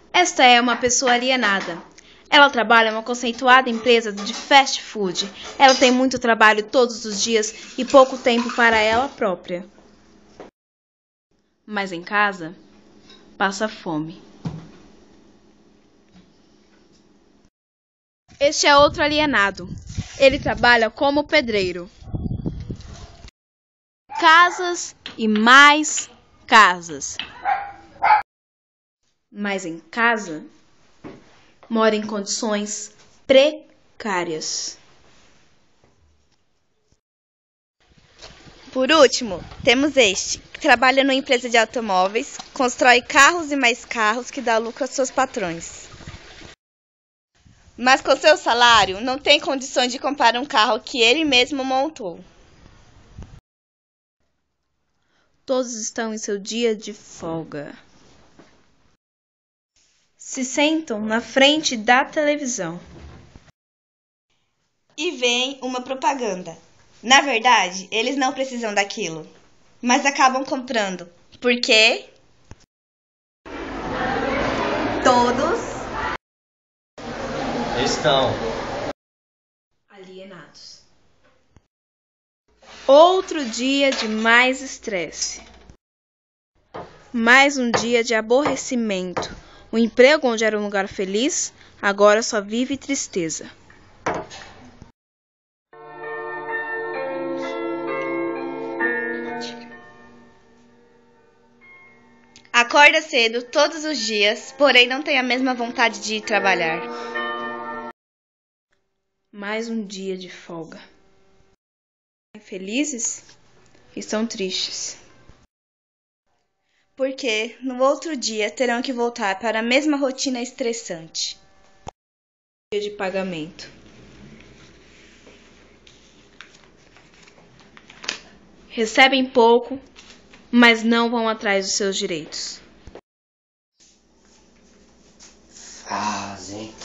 Esta é uma pessoa alienada. Ela trabalha em uma conceituada empresa de fast food. Ela tem muito trabalho todos os dias e pouco tempo para ela própria. Mas em casa, passa fome. Este é outro alienado. Ele trabalha como pedreiro. Casas e mais casas. Mas em casa, mora em condições precárias. Por último, temos este, que trabalha numa empresa de automóveis, constrói carros e mais carros que dá lucro aos seus patrões. Mas com seu salário, não tem condições de comprar um carro que ele mesmo montou. Todos estão em seu dia de folga. Se sentam na frente da televisão. E vem uma propaganda. Na verdade, eles não precisam daquilo, mas acabam comprando. Porque todos estão alienados. Outro dia de mais estresse. Mais um dia de aborrecimento. O emprego onde era um lugar feliz, agora só vive tristeza. acorda cedo todos os dias, porém não tem a mesma vontade de ir trabalhar. Mais um dia de folga. Felizes? Estão tristes. Porque no outro dia terão que voltar para a mesma rotina estressante. Dia de pagamento. Recebem pouco, mas não vão atrás dos seus direitos. Fazem.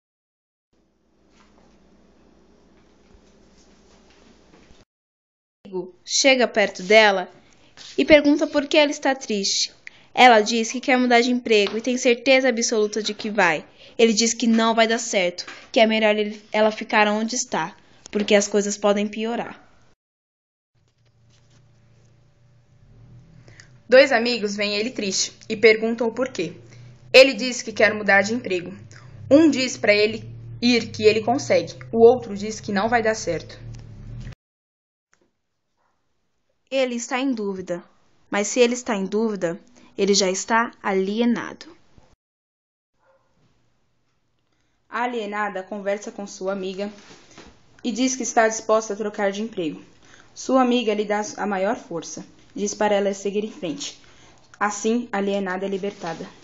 Chega perto dela e pergunta por que ela está triste. Ela diz que quer mudar de emprego e tem certeza absoluta de que vai. Ele diz que não vai dar certo, que é melhor ela ficar onde está, porque as coisas podem piorar. Dois amigos veem ele triste e perguntam o porquê. Ele diz que quer mudar de emprego. Um diz para ele ir que ele consegue, o outro diz que não vai dar certo. Ele está em dúvida, mas se ele está em dúvida, ele já está alienado. A alienada conversa com sua amiga e diz que está disposta a trocar de emprego. Sua amiga lhe dá a maior força, diz para ela seguir em frente. Assim, a alienada é libertada.